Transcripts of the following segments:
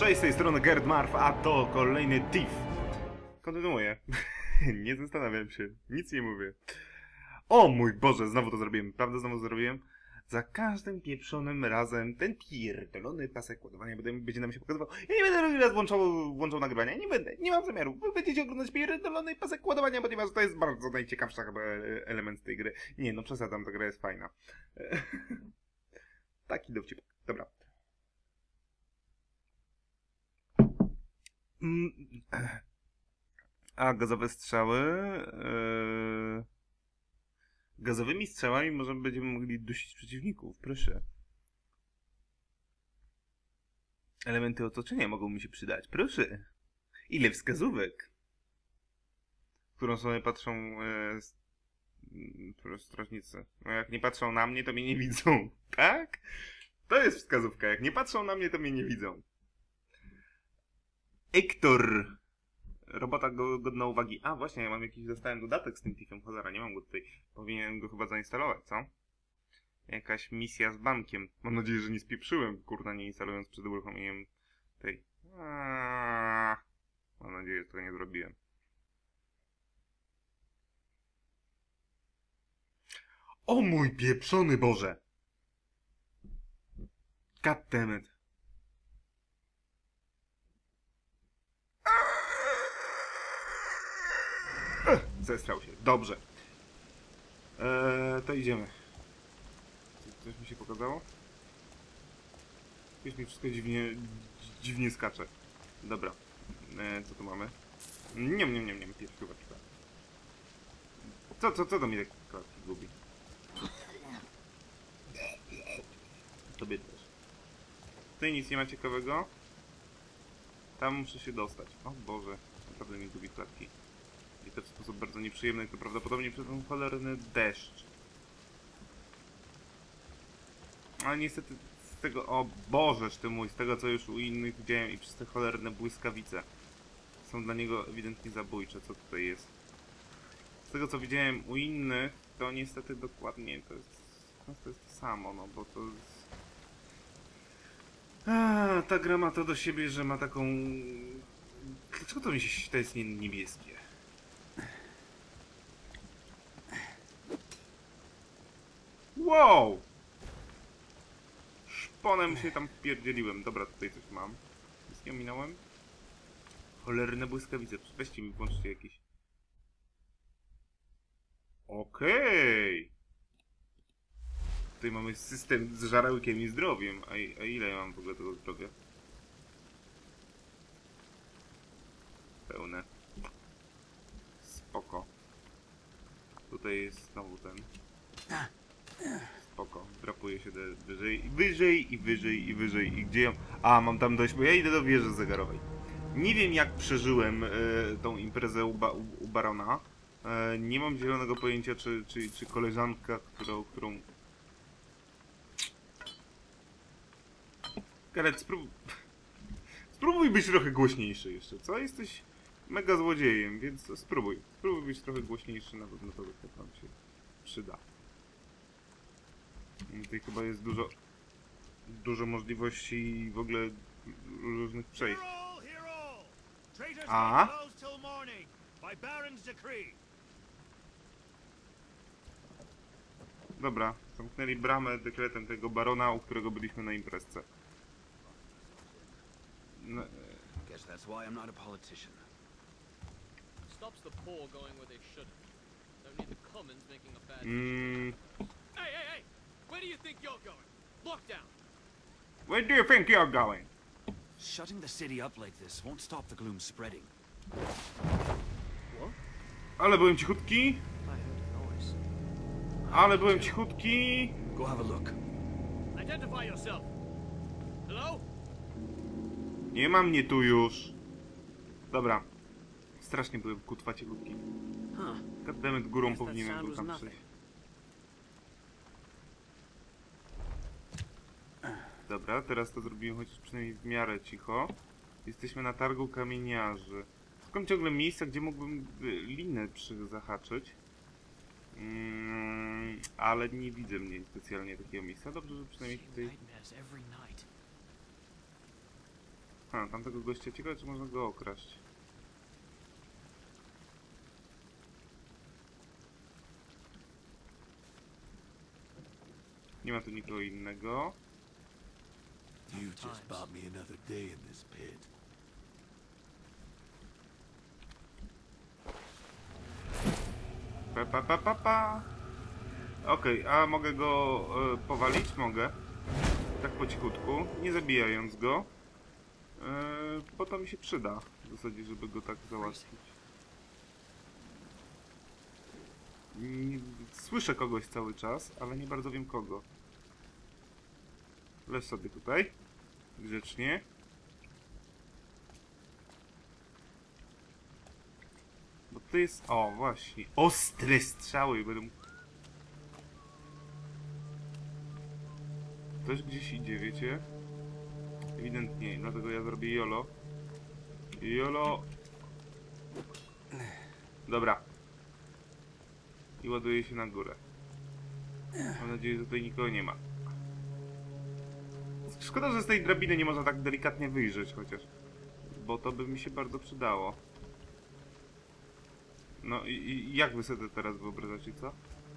Cześć, z tej strony Gerd Marf, a to kolejny Thief. Kontynuuję. Nie zastanawiam się, nic nie mówię. O mój Boże, znowu to zrobiłem, prawda? Znowu to zrobiłem. Za każdym pieprzonym razem ten pierdolony pasek ładowania będzie nam się pokazywał. Ja nie będę drugi raz włączał nagrywania, nie będę, nie mam zamiaru. Wy będziecie oglądać pierdolony pasek ładowania, ponieważ to jest bardzo najciekawsza chyba element tej gry. Nie, no przesadzam, ta gra jest fajna. Taki dowcip. Dobra. A gazowe strzały... Gazowymi strzałami będziemy mogli dusić przeciwników, proszę. Elementy otoczenia mogą mi się przydać, proszę. Ile wskazówek? W którą stronę patrzą strażnicy. No jak nie patrzą na mnie, to mnie nie widzą. Tak? To jest wskazówka. Jak nie patrzą na mnie, to mnie nie widzą. Ektor. Robota godna uwagi. A właśnie, ja mam jakiś, dostałem dodatek z tym Thiefem. Cholera, nie mam go tutaj. Powinienem go chyba zainstalować, co? Jakaś misja z bankiem. Mam nadzieję, że nie spieprzyłem, kurna, nie instalując przed uruchomieniem tej. Mam nadzieję, że tego nie zrobiłem. O mój pieprzony Boże! God damn it. Zestrał się. Dobrze. To idziemy. Coś mi się pokazało? Już mi wszystko dziwnie skacze. Dobra. Co tu mamy? Nie, pierwszy co to mi tak klatki gubi? Tobie też. Tutaj nic nie ma ciekawego. Tam muszę się dostać. O Boże, naprawdę mi gubi klatki. I to w sposób bardzo nieprzyjemny, to prawdopodobnie przez ten cholerny deszcz. Ale niestety z tego, o Bożeż ty mój, z tego co już u innych widziałem i przez te cholerne błyskawice są dla niego ewidentnie zabójcze. Co tutaj jest? Z tego co widziałem u innych, to niestety dokładnie to jest to samo, no bo to jest... ta gra ma to do siebie, że ma taką... Dlaczego to mi się... to jest niebieskie? Wow! Szponem się tam wpierdzieliłem. Dobra, tutaj coś mam. Nic nie ominąłem. Cholerne błyskawice. Weźcie mi, włączcie jakiś. Okej. Tutaj mamy system z żarełkiem i zdrowiem. A ile ja mam w ogóle tego zdrowia? Pełne. Spoko. Tutaj jest znowu ten. Spoko, drapuję się wyżej i gdzie ja... A, mam tam dojść, bo ja idę do wieży zegarowej. Nie wiem jak przeżyłem tą imprezę u Barona. Nie mam zielonego pojęcia, czy koleżanka, którą... Gareth, spróbuj być trochę głośniejszy jeszcze, co? Jesteś mega złodziejem, więc spróbuj być trochę głośniejszy, na pewno to wam się przyda. Tutaj chyba jest dużo możliwości w ogóle różnych przejść. A? Dobra, zamknęli bramę dekretem tego barona, u którego byliśmy na imprezce. No, Guess that's why I'm not a politician. Stops the poor going where they shouldn't. Don't need the commons making a bad decision. Hey! Where do you think you're going? Lockdown! Where do you think you're going? Shutting the city up like this won't stop the gloom spreading. What? Ale byłem cichutki. I heard a noise. Ale byłem cichutki. Go have a look. Identify yourself. Hello? Nie ma mnie tu już. Dobra. Strasznie byłem kutwa cichutki. Goddammit, górą powinienem był tam przejść. Dobra, teraz to zrobiłem chociaż przynajmniej w miarę cicho. Jesteśmy na targu kamieniarzy. Szukam ciągle miejsca, gdzie mógłbym linę zahaczyć. Ale nie widzę mnie specjalnie takiego miejsca. Dobrze, że przynajmniej tutaj... Tamtego gościa ciekawe, czy można go okraść. Nie ma tu nikogo innego. You just bought me another day in this pit. Pa. Okej, a mogę go powalić? Mogę. Tak po cichutku, nie zabijając go. Bo to mi się przyda w zasadzie, żeby go tak załatwić. Słyszę kogoś cały czas, ale nie bardzo wiem kogo. Leż sobie tutaj. Grzecznie. Bo to jest... O, właśnie. Ostre strzały będą... Ktoś gdzieś idzie, wiecie? Ewidentnie, dlatego ja zrobię YOLO. YOLO! Dobra. I ładuję się na górę. Mam nadzieję, że tutaj nikogo nie ma. Szkoda, że z tej drabiny nie można tak delikatnie wyjrzeć chociaż. Bo to by mi się bardzo przydało. No i jak wy sobie to teraz wyobrażacie, co?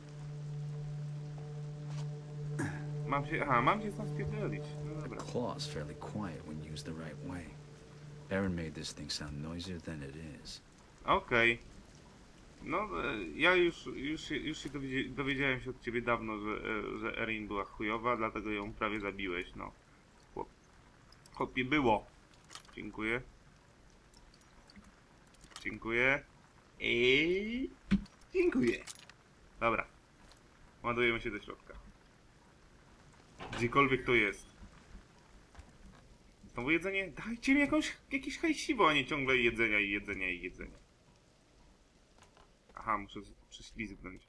Mam się tam spierdolić. No dobra. The claw's fairly quiet when used the right way. Aaron made this thing sound noisier than it is. Okej. No, ja już się dowiedziałem się od ciebie dawno, że Erin była chujowa, dlatego ją prawie zabiłeś, no. Chłopie było. Dziękuję. Dziękuję. Dziękuję. Dobra. Ładujemy się do środka. Gdziekolwiek to jest. Znowu jedzenie? Dajcie mi jakieś hajsiwo, a nie ciągle jedzenia i jedzenia i jedzenia. Aha, muszę prześlizgnąć.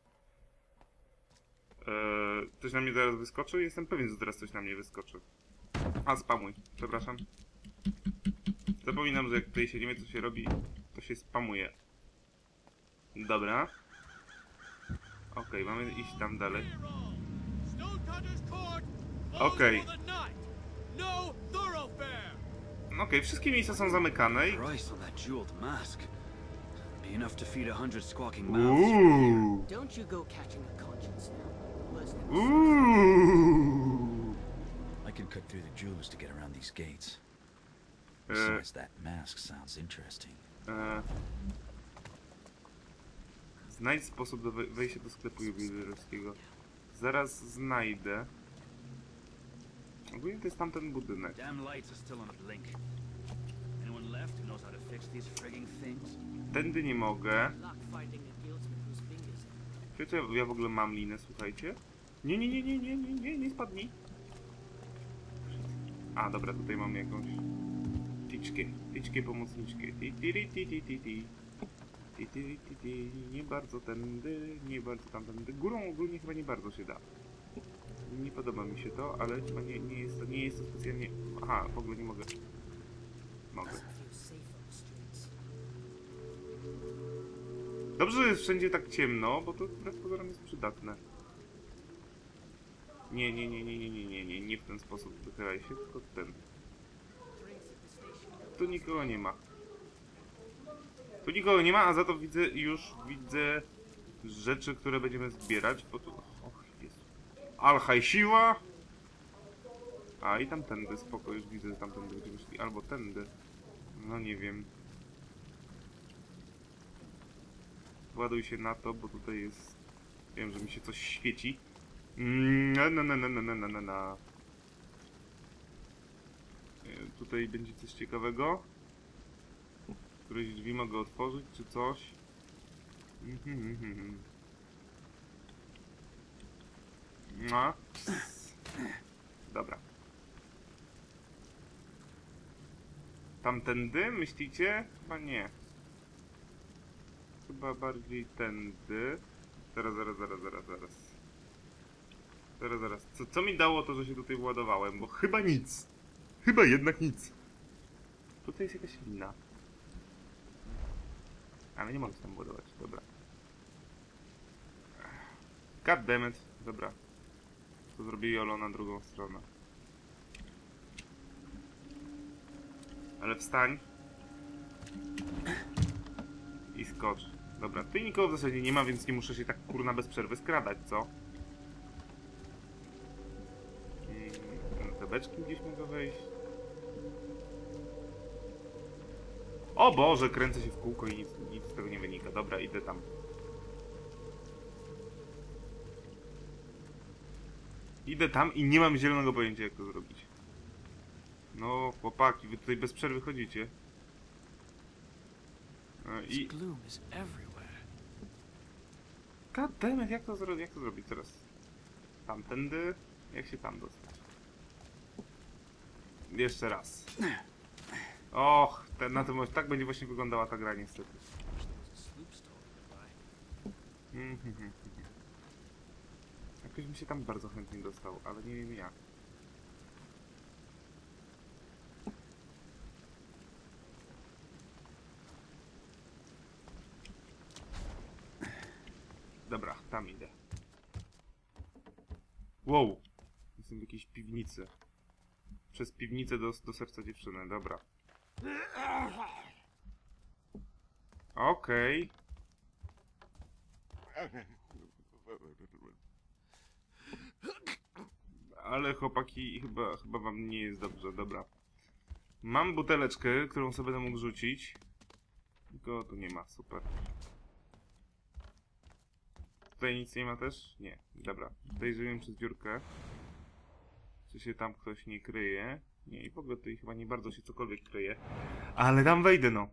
Coś na mnie zaraz wyskoczy? Jestem pewien, że teraz coś na mnie wyskoczy. A, spamuj. Przepraszam. Zapominam, że jak tutaj się nie wie, co się robi, to się spamuje. Dobra. Okej, mamy iść tam dalej. Okej. Okej, wszystkie miejsca są zamykane i... Price on that jeweled mask. Be enough to feed 100 squawking mouths. Don't you go catching a conscience now. Worse than I can cut through the jewels to get around these gates. Besides, that mask sounds interesting. Znajdź sposób do wejścia do sklepu jubilerskiego. Zaraz znajdę. Ogólnie to jest tamten budynek. Damn lights are still on a blink. Anyone left who knows how to fix these frigging things? Tędy nie mogę. luck finding a guildsman whose fingers Wiecie, ja w ogóle mam linę, słuchajcie. Nie spadnij. A, dobra, tutaj mamy jakąś ticzkę pomocniczkę. Nie bardzo tędy, nie bardzo tamtędy. Górą ogólnie chyba nie bardzo się da. Nie podoba mi się to, ale chyba nie jest to specjalnie... Aha, w ogóle nie mogę. Mogę. doesn't feel safe on the streets. Dobrze, że jest wszędzie tak ciemno, bo to wbrew pozorom jest przydatne. Nie w ten sposób wychylaj się, tylko ten. Drinks at the station. Tu nikogo nie ma. Tu nikogo nie ma, a za to widzę rzeczy, które będziemy zbierać, bo tu... Och, Jezu. Alhajsiła! A i tamtędy, spoko, już widzę, że tamtędy będziemy szli, albo tędy. No nie wiem. Ładuj się na to, bo tutaj jest... Wiem, że mi się coś świeci. Tutaj będzie coś ciekawego. Któreś drzwi mogę otworzyć, czy coś? No. Dobra. Tamtędy, myślicie? Chyba nie. Chyba bardziej tędy. Zaraz. Co mi dało to, że się tutaj władowałem? Bo chyba nic. Chyba jednak nic. Tutaj jest jakaś lina. Ale nie mogę się tam ładować, dobra. Goddammit. Dobra. To zrobię YOLO na drugą stronę. Ale wstań. I skocz. Dobra, tutaj nikogo w zasadzie nie ma, więc nie muszę się tak kurna bez przerwy skradać, co? Na te beczki gdzieś mogę wejść. O Boże, kręcę się w kółko i nic z tego nie wynika. Dobra, idę tam. Idę tam i nie mam zielonego pojęcia, jak to zrobić. No, chłopaki, wy tutaj bez przerwy chodzicie. I... gloom is everywhere. Goddammit, jak to zrobić teraz? Tamtędy? Jak się tam dostać? Jeszcze raz. Och, tak będzie właśnie wyglądała ta gra niestety. Jakoś mi się tam bardzo chętnie dostał, ale nie wiem jak. Dobra, tam idę. Wow! Jestem w jakiejś piwnicy. Przez piwnicę do serca dziewczyny, dobra. Okej. Ale chłopaki, chyba wam nie jest dobrze, dobra. Mam buteleczkę, którą sobie będę mógł rzucić. Tylko tu nie ma, super. Tutaj nic nie ma też? Nie, dobra. Tutaj żyję przez dziurkę. Czy się tam ktoś nie kryje? Nie, i w ogóle tutaj chyba nie bardzo się cokolwiek kryje. Ale tam wejdę, no.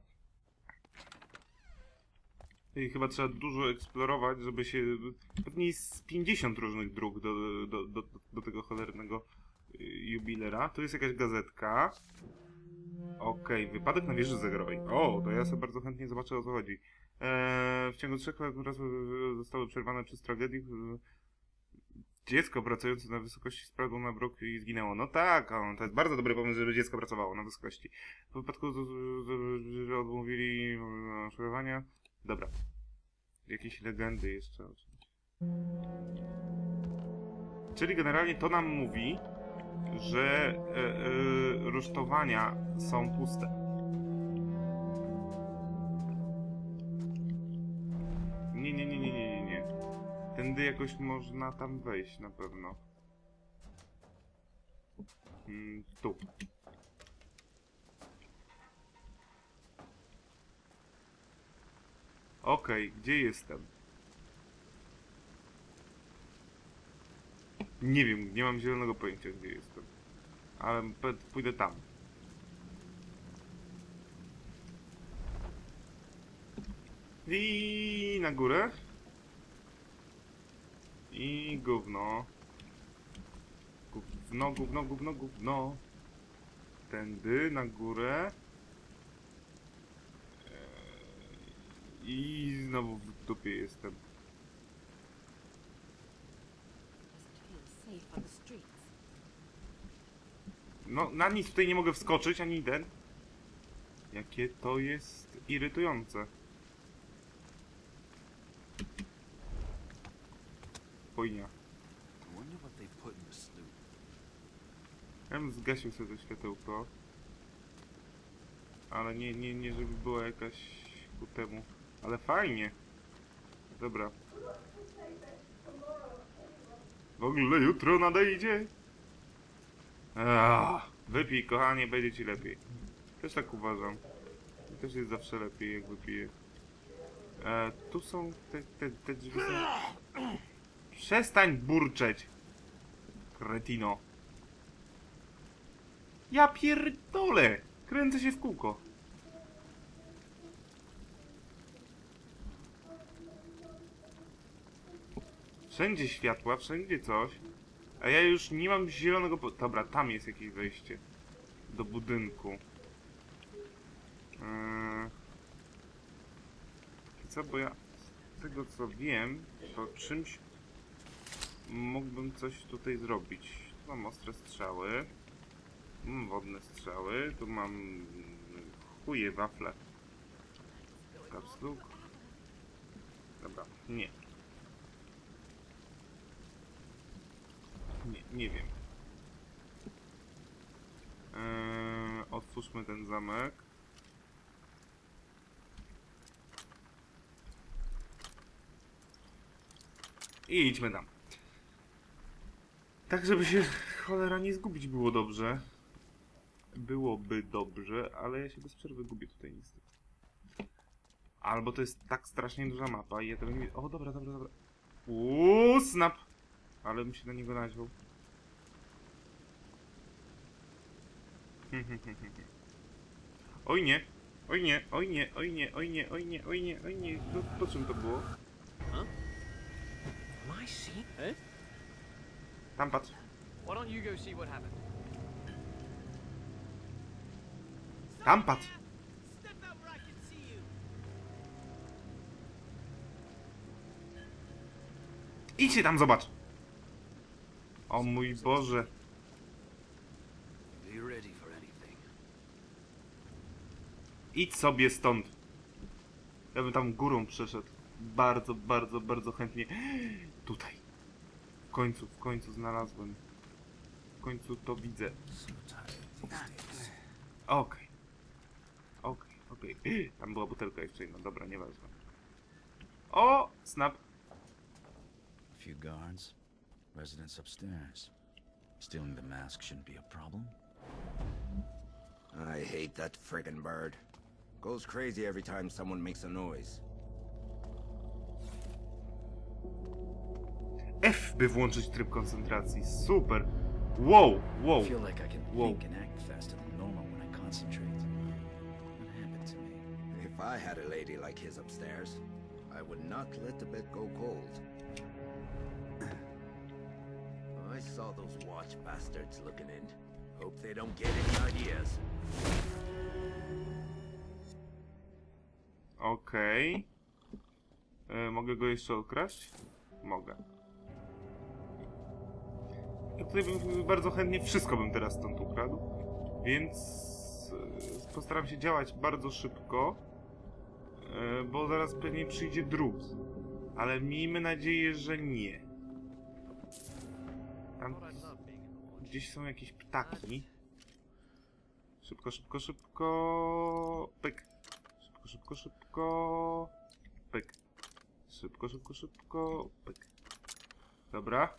I chyba trzeba dużo eksplorować, żeby się... Pewnie jest z 50 różnych dróg do tego cholernego jubilera. Tu jest jakaś gazetka. Okej, wypadek na wieży zegarowej. O, to ja sobie bardzo chętnie zobaczę, o co chodzi. W ciągu 3 lat zostały przerwane przez tragedię. Dziecko pracujące na wysokości spadło na bruk i zginęło. No tak, to jest bardzo dobry pomysł, żeby dziecko pracowało na wysokości. W wypadku, że odmówili szkodowania. Dobra. Jakieś legendy jeszcze oczywiście. Czyli generalnie to nam mówi, że rusztowania są puste. Nie. Tędy jakoś można tam wejść na pewno. Tu. Okej, gdzie jestem? Nie wiem, nie mam zielonego pojęcia, gdzie jestem. Ale pójdę tam. I na górę. I gówno. Gówno. Tędy na górę. I znowu w dupie jestem. No, na nic tutaj nie mogę wskoczyć, ani ten. Jakie to jest irytujące. Chujnia. Ja bym zgasił sobie to światełko. Ale nie żeby była jakaś ku temu. Ale fajnie. Dobra. W ogóle jutro nadejdzie. Wypij, kochanie, będzie ci lepiej. Też tak uważam. Też jest zawsze lepiej, jak wypiję. Tu są te drzwi są... Przestań burczeć! Kretino. Ja pierdolę! Kręcę się w kółko. Wszędzie światła, wszędzie coś. A ja już nie mam zielonego... Dobra, tam jest jakieś wejście. Do budynku. Co, bo ja... Z tego co wiem, to czymś... Mógłbym coś tutaj zrobić. Tu mam ostre strzały. Mam wodne strzały. Tu mam... Chuje wafle. Kapsluk. Dobra, nie. Nie wiem. Otwórzmy ten zamek. I idźmy tam. Tak, żeby się cholera nie zgubić było dobrze. Byłoby dobrze, ale ja się bez przerwy gubię tutaj niestety. Albo to jest tak strasznie duża mapa i ja tego nie... O, dobra. Snap! Ale bym się na niego nadział. Oj nie! Oj nie! Po czym to było? Am I seeing? Eh? Tam patrz. Why don't you go see what happened? Tam patrz! Step out where I can see you. Idź się tam, zobacz! O mój Boże! Be ready for anything. Idź sobie stąd! Ja bym tam górą przeszedł. Bardzo chętnie. Tutaj. W końcu znalazłem. W końcu to widzę. So tired of these days. Okej. Tam była butelka jeszcze jedna. Dobra, nieważne. O! Snap! A few guards. Residents upstairs. Stealing the mask shouldn't be a problem. I hate that friggin' bird. Goes crazy every time someone makes a noise. F, by włączyć tryb koncentracji. Super! Wow! I feel like I can Whoa. think and act faster than normal when I concentrate. What happened to me? If I had a lady like his upstairs, I would not let the bed go cold. I saw those watch bastards looking in. Hope they don't get any ideas. Okej. Mogę go jeszcze okraść? Mogę. Ja tutaj bym bardzo chętnie wszystko bym teraz stąd ukradł. Więc postaram się działać bardzo szybko. Bo zaraz pewnie przyjdzie drut. Ale miejmy nadzieję, że nie. Tam gdzieś są jakieś ptaki. Szybko. Pyk. Szybko. Pyk. Szybko. Pyk. Dobra.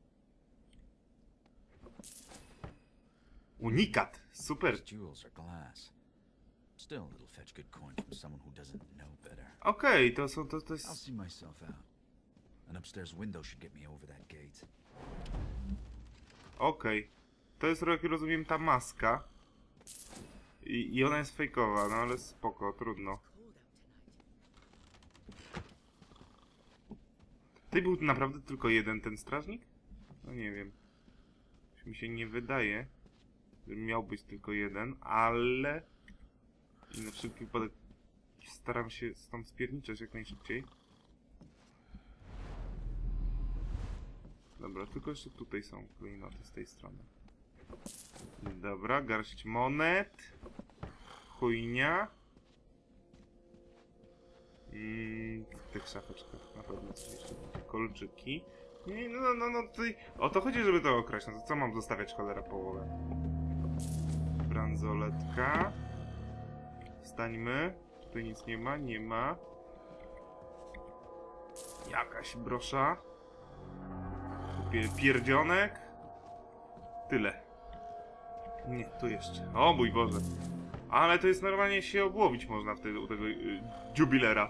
Unikat! Super! These jewels are glass. Still, it'll fetch good coin from someone who doesn't know better. Okej, to I'll jest... see myself out. An upstairs window should get me over that gate. Okej. To jest, jak rozumiem, ta maska. I ona jest fejkowa, no ale spoko, trudno. Tutaj był naprawdę tylko jeden ten strażnik? No nie wiem. Mi się nie wydaje, że miał być tylko jeden, ale... I na wszelki wypadek staram się stąd spierniczać jak najszybciej. Dobra, tylko jeszcze tutaj są klejnoty z tej strony. Dobra, garść monet. Chujnia. W tych szafeczkach na pewno coś jeszcze będzie. Kolczyki. Nie, no tutaj... O to chodzi, żeby to okraść. No to co mam zostawiać, cholera, połowę? Bransoletka. Wstańmy. Tutaj nic nie ma, nie ma. Jakaś brosza. Pierdzionek. Tyle. Nie, tu jeszcze. O mój Boże. Ale to jest normalnie się obłowić można wtedy u tego jubilera.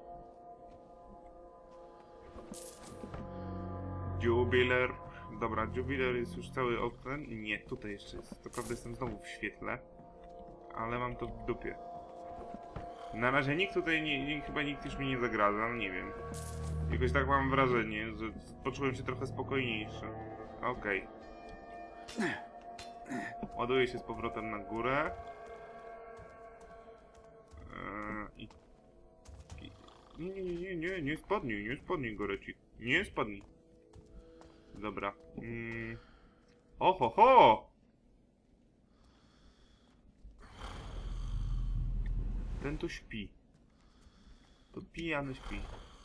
Jubiler. Dobra, jubiler jest już cały okren. Nie, tutaj jeszcze jest. To prawda jestem znowu w świetle. Ale mam to w dupie. Na razie nikt tutaj chyba nikt już mi nie zagraża, no nie wiem. Jakoś tak mam wrażenie, że poczułem się trochę spokojniejszy. Okej. Ładuję się z powrotem na górę. Nie spadnij, Gorecik. Nie spadnij. Dobra. Ho! Ten tu śpi. To pijany śpi.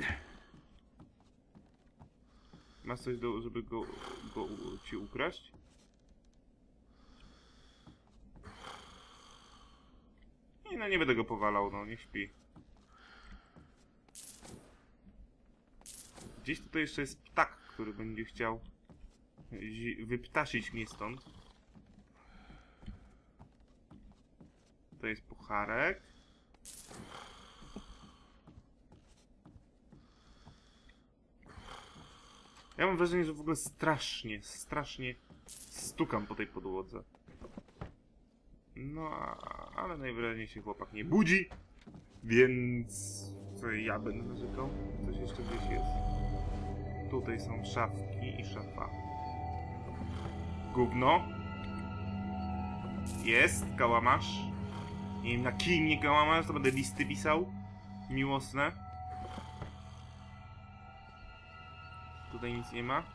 Masz coś, żeby ci ukraść? I no nie będę go powalał, no niech śpi. Gdzieś tutaj jeszcze jest ptak, który będzie chciał wyptasić mnie stąd. To jest pucharek. Ja mam wrażenie, że w ogóle strasznie stukam po tej podłodze. No, ale najwyraźniej się chłopak nie budzi, więc co ja będę narzekał? Coś jeszcze gdzieś jest. Tutaj są szafki i szafa. Gówno. Jest, kałamarz. Nie wiem, na kij mnie kałamarz, to będę listy pisał. Miłosne. Tutaj nic nie ma.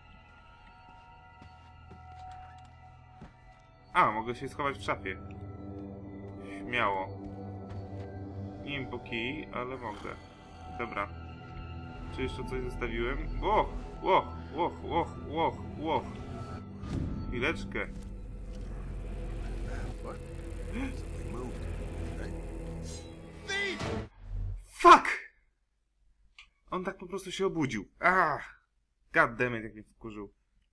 A, mogę się schować w szafie. Śmiało. Nie wiem po kij, ale mogę. Dobra. Czy jeszcze coś zostawiłem? Łoch. Chwileczkę. Fuck! On tak po prostu się obudził. God damn it, jak mnie wkurzył.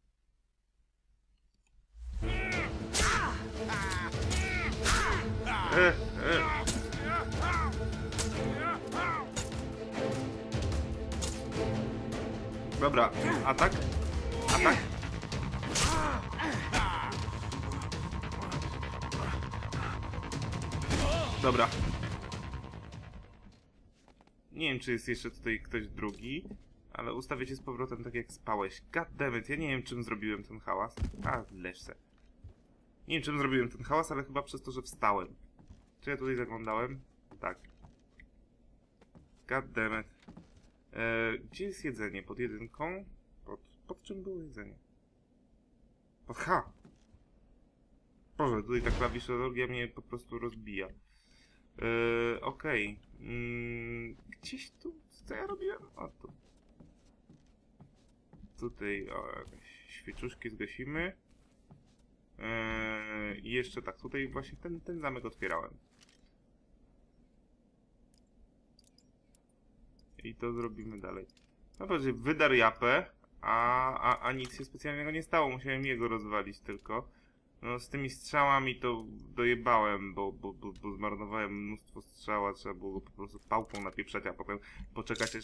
Dobra, atak. Dobra. Nie wiem, czy jest jeszcze tutaj ktoś drugi, ale ustawię się z powrotem tak jak spałeś. God damn it, ja nie wiem, czym zrobiłem ten hałas. Leż se. Nie wiem, czym zrobiłem ten hałas, ale chyba przez to, że wstałem. Czy ja tutaj zaglądałem? Tak. God damn it. Gdzie jest jedzenie? Pod jedynką? Pod czym było jedzenie? Pod H. Boże, tutaj ta klawiszologia mnie po prostu rozbija. Okej. Gdzieś tu? Co ja robiłem? O, tu. Tutaj, jakieś świeczuszki zgasimy. I jeszcze tak, tutaj właśnie ten zamek otwierałem. I to zrobimy dalej. No to wydarł japę, a nic się specjalnego nie stało. Musiałem jego rozwalić tylko. No z tymi strzałami to dojebałem, bo zmarnowałem mnóstwo strzała. Trzeba było go po prostu pałką napieprzać, a potem poczekać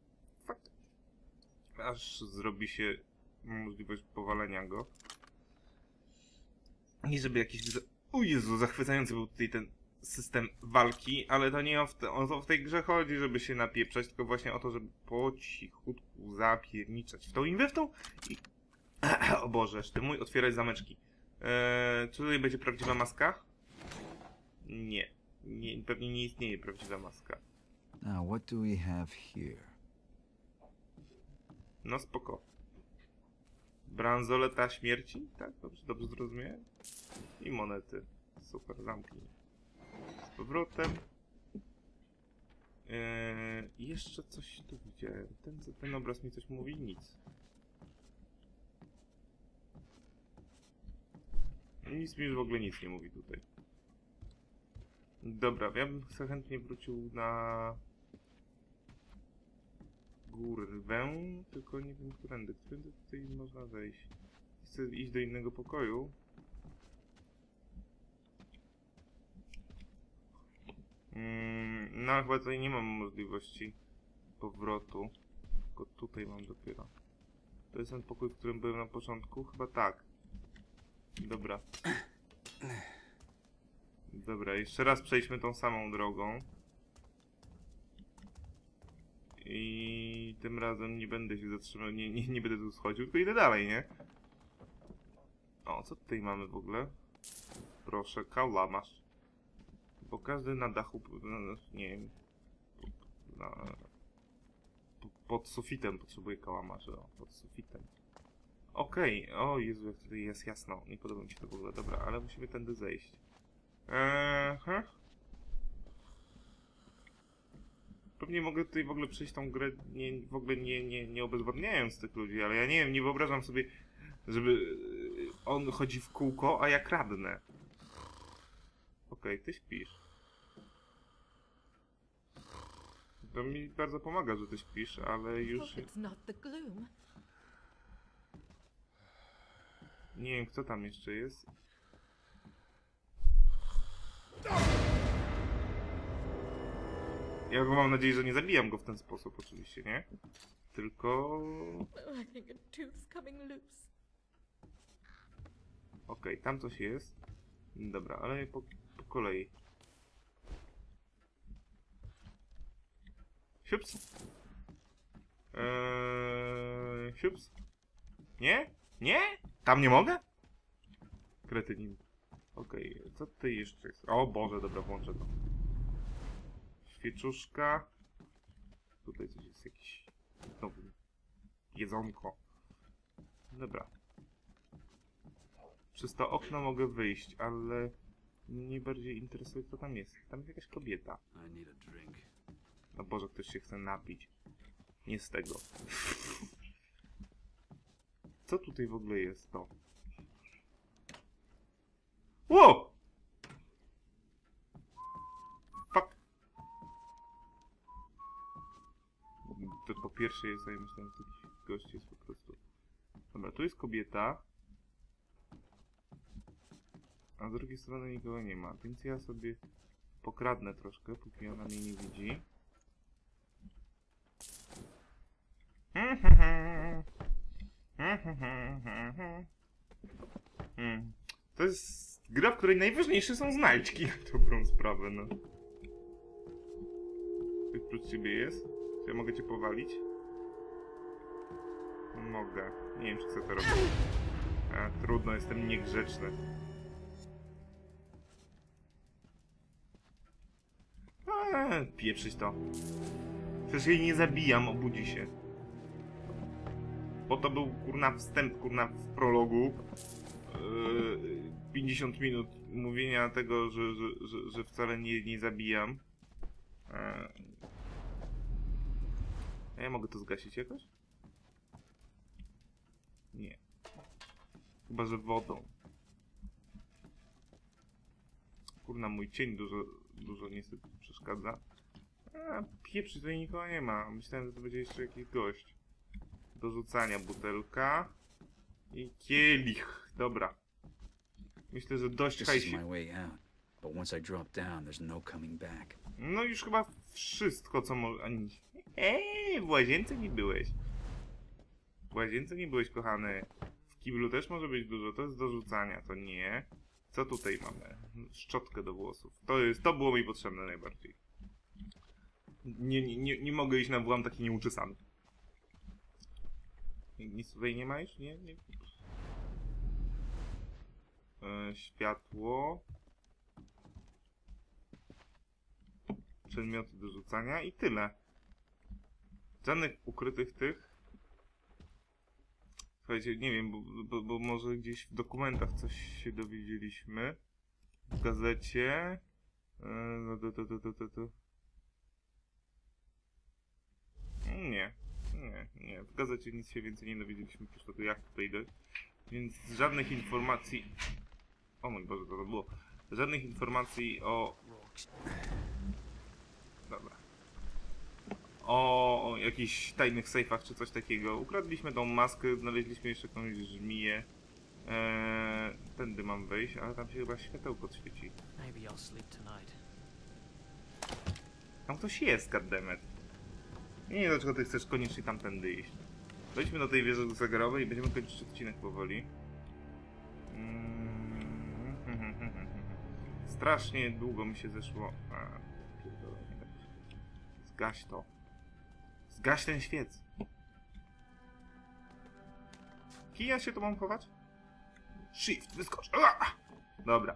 aż zrobi się możliwość powalenia go. Nie żeby jakiś... O Jezu, zachwycający był tutaj ten system walki, ale to nie o to w tej grze chodzi, żeby się napieprzać, tylko właśnie o to, żeby po cichutku zapierniczać w tą i w tą i... O Boże, ty mój, otwierać zameczki. Czy tutaj będzie prawdziwa maska? Nie. Pewnie nie istnieje prawdziwa maska. Now, what do we have here? No spoko. Bransoleta śmierci? Tak? Dobrze zrozumiałem? I monety. Super, zamknij. Z powrotem. Jeszcze coś tu widziałem. Ten obraz mi coś mówi? Nic. Nic mi już w ogóle nic nie mówi tutaj. Dobra, ja bym sobie chętnie wrócił na górę, tylko nie wiem którędy tutaj można wejść. Chcę iść do innego pokoju. No chyba tutaj nie mam możliwości powrotu. Tylko tutaj mam dopiero. To jest ten pokój, w którym byłem na początku? Chyba tak. Dobra. Dobra, jeszcze raz przejdźmy tą samą drogą. I tym razem nie będę się zatrzymał, nie będę tu schodził, tylko idę dalej, nie? O, co tutaj mamy w ogóle? Proszę, kałamarz. Bo każdy na dachu, nie wiem, pod sufitem potrzebuje kałamarza, pod sufitem. Okej, o Jezu, jak tutaj jest jasno, nie podoba mi się to w ogóle, dobra, ale musimy tędy zejść. Pewnie mogę tutaj w ogóle przejść tą grę w ogóle nie obezwładniając tych ludzi, ale ja nie wiem, nie wyobrażam sobie, żeby on chodzi w kółko, a ja kradnę. Okej, ty śpisz. To mi bardzo pomaga, że ty śpisz, ale już... Hope it's not the gloom. Nie wiem, kto tam jeszcze jest. Ja mam nadzieję, że nie zabijam go w ten sposób, oczywiście, nie? Tylko... Oh, I think a tooth's coming loose. Okej, tam coś jest. Dobra, ale po kolei. Siups. Siups. Nie? Nie? Tam nie mogę? Kretynin. Okej, co tutaj jeszcze jest? O Boże, dobra, włączę to. Świeczuszka. Tutaj coś jest, jakiś... Znowu. Jedzonko. Dobra. Przez to okno mogę wyjść, ale... Mnie bardziej interesuje, co tam jest. Tam jest jakaś kobieta. I need a drink. No Boże, ktoś się chce napić. Nie z tego. Co tutaj w ogóle jest to? Ło! Fuck. To po pierwsze jest, a ja myślałem, że jakiś gość jest po prostu. Dobra, tu jest kobieta. A z drugiej strony nikogo nie ma, więc ja sobie pokradnę troszkę, póki ona mnie nie widzi. To jest gra, w której najważniejsze są znajdźki, na dobrą sprawę, no. Ktoś prócz ciebie jest? Czy ja mogę cię powalić? Mogę. Nie wiem, czy chcę to robić. Trudno, jestem niegrzeczny. Pieprzyć to. Przecież jej nie zabijam, obudzi się. Bo to był, kurna, wstęp, kurna, w prologu. 50 minut mówienia tego, że wcale nie zabijam. A ja mogę to zgasić jakoś? Nie. Chyba, że wodą. Kurna, mój cień dużo niestety przeszkadza. Pieprzy, tutaj nikogo nie ma. Myślałem, że to będzie jeszcze jakiś gość. Do rzucania butelka. I kielich. Dobra. Myślę, że dość hajsi. No już chyba wszystko, co może... w łazience nie byłeś. W łazience nie byłeś, kochany. W kiblu też może być dużo. To jest do rzucania, to nie. Co tutaj mamy? Szczotkę do włosów. To było mi potrzebne najbardziej. Nie mogę iść na włam taki nieuczesany. Nic tutaj nie ma już? Nie? Światło. Przedmioty do rzucania i tyle. Żadnych ukrytych tych. Słuchajcie, nie wiem, bo może gdzieś w dokumentach coś się dowiedzieliśmy. W gazecie. Nie. W gazecie nic się więcej nie dowiedzieliśmy, po prostu jak tutaj dojść. Więc żadnych informacji... O mój Boże, to było. Żadnych informacji o... Dobra. O jakichś tajnych sejfach czy coś takiego. Ukradliśmy tą maskę, znaleźliśmy jeszcze jakąś żmiję. Tędy mam wejść, ale tam się chyba światełko świeci. Maybe I'll sleep tonight. Tam ktoś jest, goddammit. Nie wiem, dlaczego ty chcesz koniecznie tamtędy iść. Wejdźmy do tej wieży zegarowej i będziemy kończyć odcinek powoli. Strasznie długo mi się zeszło. Zgaś to. Zgaś ten świec. Kija się tu mam chować? Shift, wyskocz. Dobra.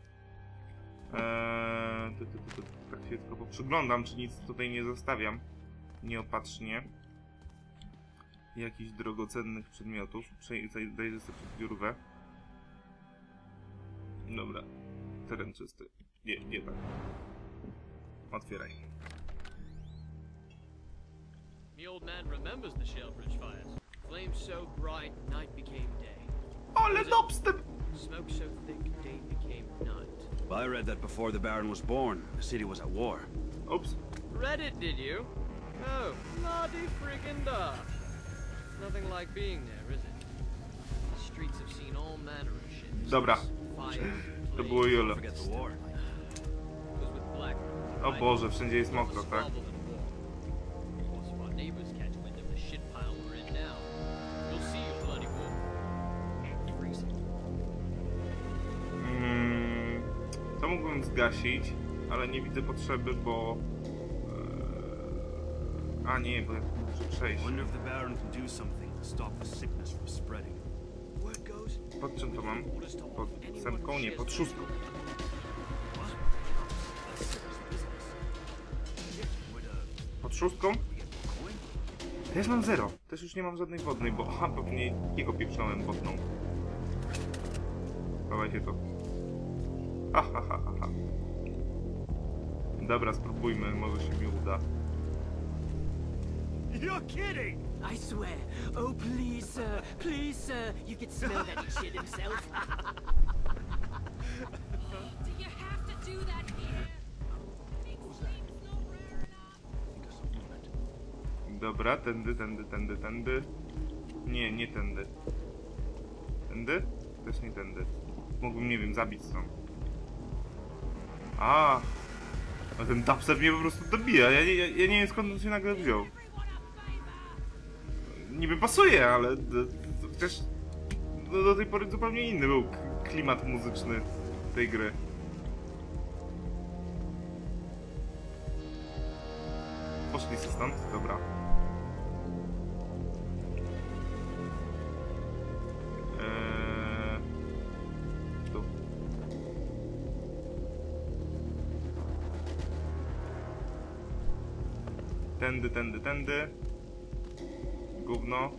Tak się tylko poprzyglądam, czy nic tutaj nie zostawiam. Nieopatrznie. Jakichś drogocennych przedmiotów. Dajże sobie zbiórwę. Dobra. Teren czysty. Nie tak. Otwieraj. The old man remembers the Shalebridge fires. Flames so bright, night became day. Ale dubstep! Smoke so thick, day became night. Well, I read that before the Baron was born, the city was at war. Oops. Read it, did you? Oh, bloody friggin' da. Nothing like being there, is it? The streets have seen all manner of shit. Dobra. Fire, To było Jolo. Forget the war. It was with Black. O Boże, wszędzie jest mokro, tak? Squabbles and war. Of course, if our neighbors catch wind of the shit pile we're in now, you'll see your bloody wolf. Freezing. To mógłbym zgasić, ale nie widzę potrzeby, bo... A nie, bo ja tu muszę przejść. Wonder if the Baron can do something to stop the sickness from spreading. Word goes, Pod czym to mam? Pod ósemką? Nie, pod szóstką. Pod szóstką? Też mam 0. Też już nie mam żadnej wodnej, bo... Aha, pewnie jego pieprznąłem wodną. Dawajcie to. Ha, ha, ha, ha, ha. Dobra, spróbujmy, może się mi uda. You're kidding! I swear. Oh, please, sir. Please, sir. You could smell that he shit himself. Do you have to do that here? Makes things no rare enough. Dobra, tędy. Nie, nie tędy. Tędy? Też nie tędy. Mógłbym, nie wiem, zabić stąd. A ten dubstep mnie po prostu dobija. Ja nie wiem, skąd on się nagle wziął. Niby pasuje, ale chociaż do tej pory zupełnie inny był klimat muzyczny tej gry. Poszli się stąd? Dobra. Tu. Tędy. Gówno.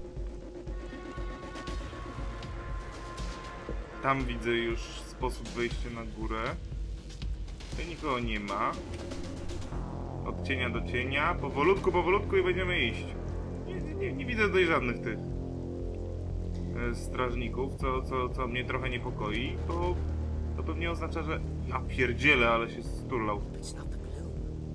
Tam widzę już sposób wejścia na górę. Tutaj nikogo nie ma. Od cienia do cienia. Powolutku i będziemy iść. Nie widzę tutaj żadnych tych strażników, co mnie trochę niepokoi. To pewnie oznacza, że... Ja pierdzielę, ale się sturlał. It's not the gloom.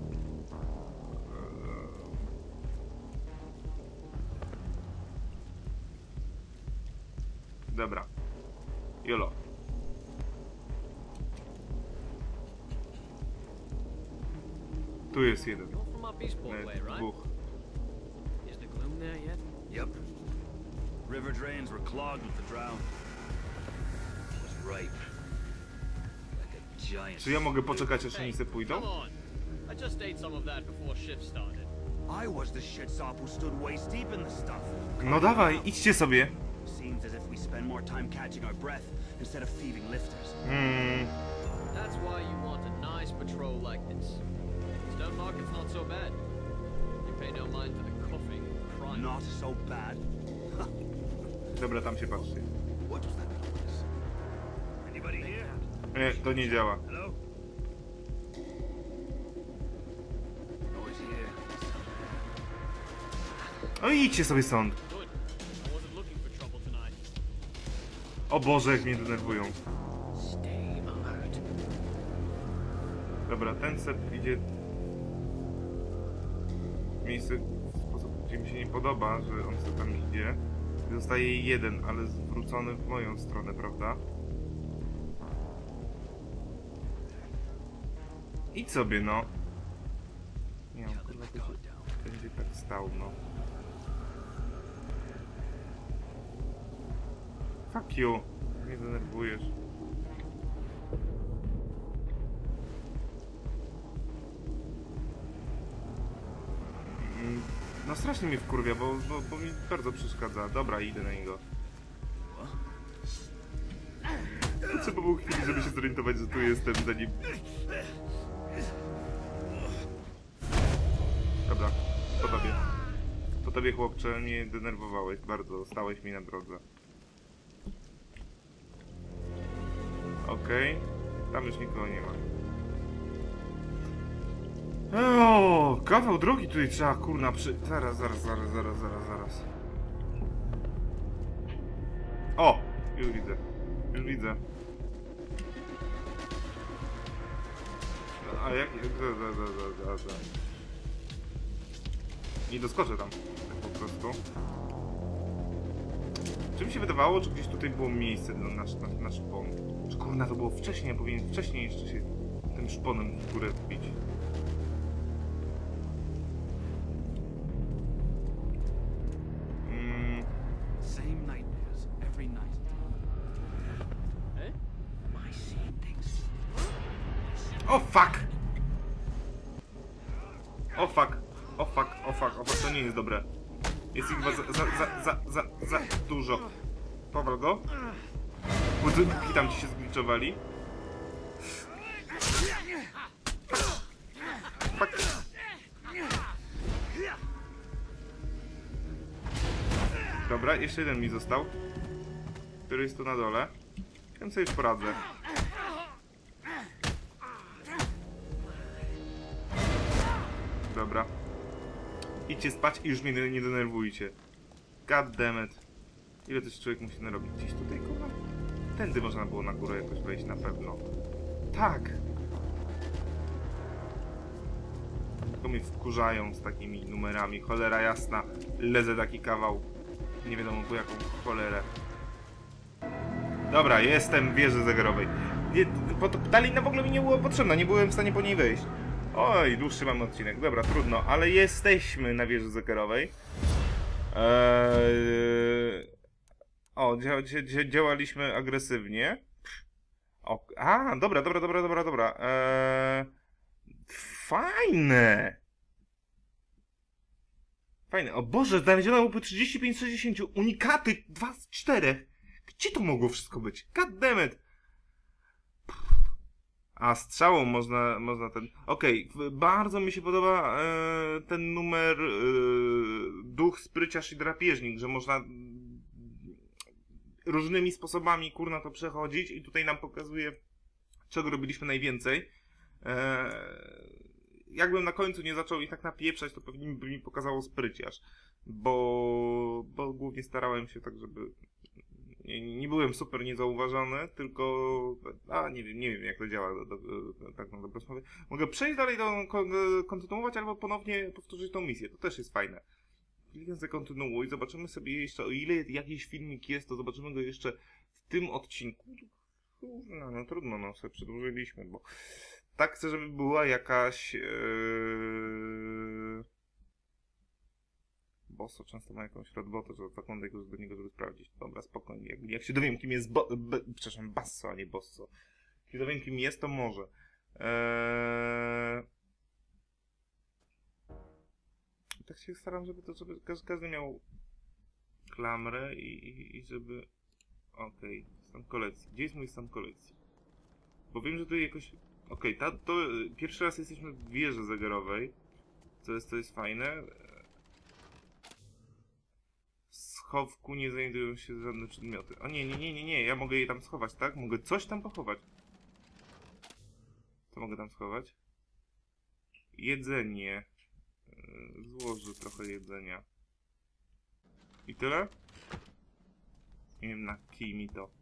Dobra. Jolo. Tu jest jeden. You're from up Eastport way, right? Dwóch. Is the gloom there yet? Yep. River drains were clogged with the drown. It was ripe. Like a giant. Czy ja mogę poczekać, aż Hey, oni se pójdą? come on. I just ate some of that before shift started. I was the shitsop who stood waist deep in the stuff. No dawaj, idźcie sobie. Seems as if we spend more time catching our breath instead of thieving lifters. That's why you want a nice patrol like this. Stone Market's not so bad. You pay no mind to the coughing, crying. Not so bad. Dobra, tam się patrzcie. What was that noise? Anybody here? Nie, to nie działa. Hello? Noise here. O, idźcie sobie stąd. Good. I wasn't looking for trouble tonight. O Boże, jak mnie denerwują. Stay alert. Dobra, ten set idzie w miejsce, w sposób, gdzie mi się nie podoba, że on sobie tam idzie. Zostaje jeden, ale zwrócony w moją stronę, prawda? Idź sobie, no. Nie wiem, kurwa, to się będzie tak stał, no. Fuck you. Mnie denerwujesz. No strasznie mnie wkurwia, bo mi bardzo przeszkadza. Dobra, idę na niego. Trzeba było chwili, żeby się zorientować, że tu jestem, zanim... Dobra, po tobie. Po tobie, chłopcze, mnie denerwowałeś bardzo, stałeś mi na drodze. Okej, tam już nikogo nie ma. O, kawał drogi tutaj trzeba, kurna, Zaraz. O, już widzę. A jak... Nie doskoczę tam. Tak po prostu. Czy mi się wydawało, że gdzieś tutaj było miejsce na szpon? Czy kurna, to było wcześniej, ja powinien wcześniej jeszcze się tym szponem w górę wbić. Same nightmares every night. Eh? Am I seeing things? O fuck! O fuck! O fuck, o fuck, o fuck, to nie jest dobre. Jest ich chyba za dużo. Powal go. Budynki tam ci się zgliczowali. Fuck. Dobra, jeszcze jeden mi został. Który jest tu na dole. Tym sobie już poradzę. Dobra. Idźcie spać i już mnie nie denerwujcie. God damn it. Ile też człowiek musi narobić? Gdzieś tutaj, kurwa? Tędy można było na górę jakoś wejść na pewno. Tak! Tylko mnie wkurzają z takimi numerami. Cholera jasna. Lezę taki kawał. Nie wiadomo po jaką cholerę. Dobra, jestem w wieży zegarowej. Talina w ogóle mi nie była potrzebna. Nie byłem w stanie po niej wejść. Oj, dłuższy mamy odcinek. Dobra, trudno. Ale jesteśmy na wieży zegarowej. O, działaliśmy agresywnie. O, a, dobra. Fajne! Fajne. O Boże, znaleziono łupy 35 z 60. Unikaty 2 z 4. Gdzie to mogło wszystko być? God damn it! A strzałą można ten... Okej, bardzo mi się podoba ten numer duch, spryciarz i drapieżnik, że można różnymi sposobami kurna to przechodzić i tutaj nam pokazuje, czego robiliśmy najwięcej. Jakbym na końcu nie zaczął ich tak napieprzać, to pewnie by mi pokazało spryciarz, bo głównie starałem się tak, żeby nie byłem super niezauważony, tylko nie wiem jak to działa tak na dobrą sprawę. Mogę przejść dalej, kontynuować albo ponownie powtórzyć tą misję, to też jest fajne. Kliknę sobie kontynuuj, zobaczymy sobie jeszcze, o ile jakiś filmik jest, to zobaczymy go jeszcze w tym odcinku. No trudno, no sobie przedłużyliśmy, bo tak chcę, żeby była jakaś Bosso często ma jakąś robotę, że zaglądaj go do niego, żeby sprawdzić. Dobra, spokojnie. Jak się dowiem, kim jest przepraszam, Basso, a nie Bosso. Jak się dowiem, kim jest, to może. Tak się staram, żeby każdy miał klamrę i żeby... Okej, stan kolekcji. Gdzie jest mój stan kolekcji? Bo wiem, że tu jakoś... Okej, to pierwszy raz jesteśmy w wieży zegarowej. Co jest fajne. W schowku nie znajdują się żadne przedmioty. O nie, ja mogę je tam schować, tak? Mogę coś tam pochować. Co mogę tam schować? Jedzenie. Złożę trochę jedzenia. I tyle? Nie wiem, na kij mi to.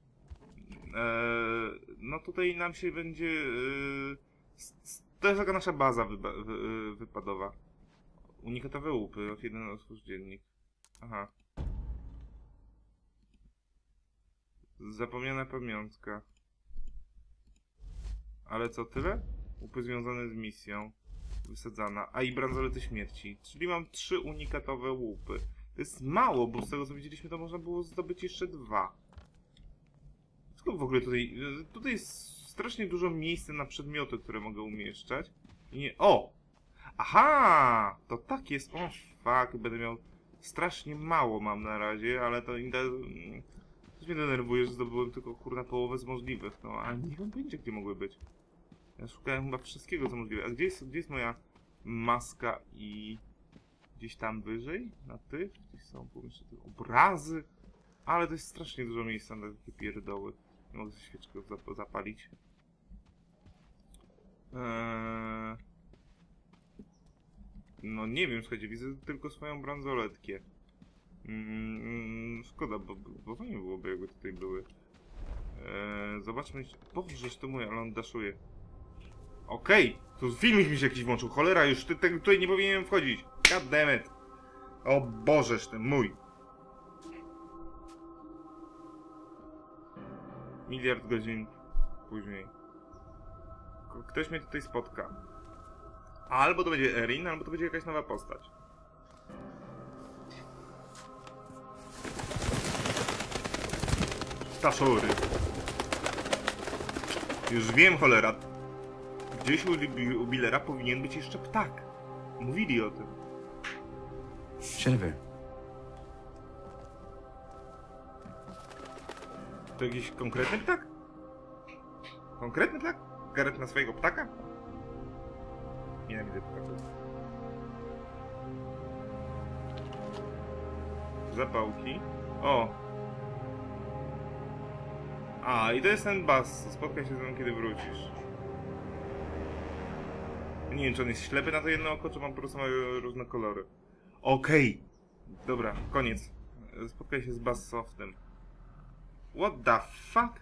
No tutaj nam się będzie... to jest taka nasza baza wypadowa. Unikatowe łupy, jeden otwórz dziennik. Aha. Zapomniana pamiątka. Ale co, tyle? Łupy związane z misją. Wysadzana. A i bransolety śmierci. Czyli mam 3 unikatowe łupy. To jest mało, bo z tego co widzieliśmy, to można było zdobyć jeszcze 2. Skąd w ogóle tutaj jest strasznie dużo miejsca na przedmioty, które mogę umieszczać. I nie... O! Aha! To tak jest. O, fuck. Będę miał strasznie mało mam na razie, ale to coś mnie denerwuje, że zdobyłem tylko kurna połowę z możliwych. No, a nie wiem pojęcia, gdzie mogły być. Ja szukałem chyba wszystkiego, co możliwe. A gdzie jest moja maska i... Gdzieś tam wyżej? Na tych? Gdzieś są jeszcze te obrazy. Ale to jest strasznie dużo miejsca na takie pierdoły. Nie mogę sobie świeczkę zapalić. No nie wiem, słuchajcie, widzę tylko swoją bransoletkę. Szkoda, bo fajnie byłoby, jakby tutaj były. Zobaczmy jeszcze... Bożeż to mój, ale on daszuje. Okej, tu filmik mi się jakiś włączył. Cholera, już tutaj nie powinienem wchodzić. God damn it. O Bożeż ty mój. Miliard godzin później. Ktoś mnie tutaj spotka. Albo to będzie Erin, albo to będzie jakaś nowa postać. Taszory. Już wiem, cholera. Gdzieś u Billera powinien być jeszcze ptak. Mówili o tym. Shiver. To jakiś konkretny ptak? Konkretny ptak? Gareth na swojego ptaka? Nienawidzę ptaków. Zapałki. O! A, i to jest ten bas. Spotkaj się ze mną, kiedy wrócisz. Nie wiem, czy on jest ślepy na to jedno oko, czy mam po prostu różne kolory. Okej. Dobra, koniec. Spotkaj się z Bassoftem. What the fuck?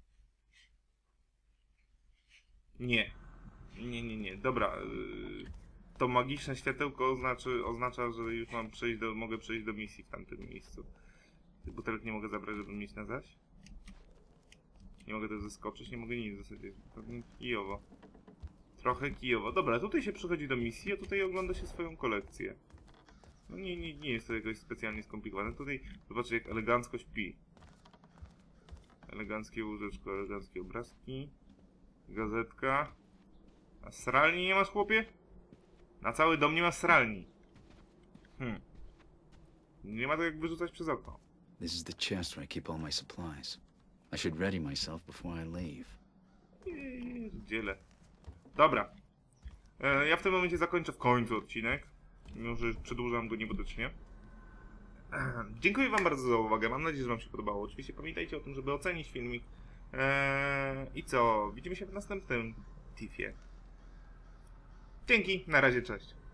Nie. Nie. Dobra. To magiczne światełko oznacza, że już mogę przejść do misji w tamtym miejscu. Tych butelek nie mogę zabrać, żeby mieć na zaś. Nie mogę też zeskoczyć, nie mogę nic w zasadzie. Pewnie kijowo. Trochę kijowo. Dobra, tutaj się przychodzi do misji, a tutaj ogląda się swoją kolekcję. No nie jest to jakoś specjalnie skomplikowane. Tutaj zobaczcie, jak elegancko śpi. Eleganckie łóżeczko, eleganckie obrazki. Gazetka. A sralni nie masz, chłopie? Na cały dom nie ma sralni. Nie ma to jak wyrzucać przez okno. This is the chest where I keep all my supplies. I should ready myself before I leave. Dzielę. Dobra. Ja w tym momencie zakończę w końcu odcinek. Mimo, że przedłużam go niepotycznie. Dziękuję wam bardzo za uwagę. Mam nadzieję, że wam się podobało. Oczywiście pamiętajcie o tym, żeby ocenić filmik. I co? Widzimy się w następnym Tiffie. Dzięki. Na razie, cześć.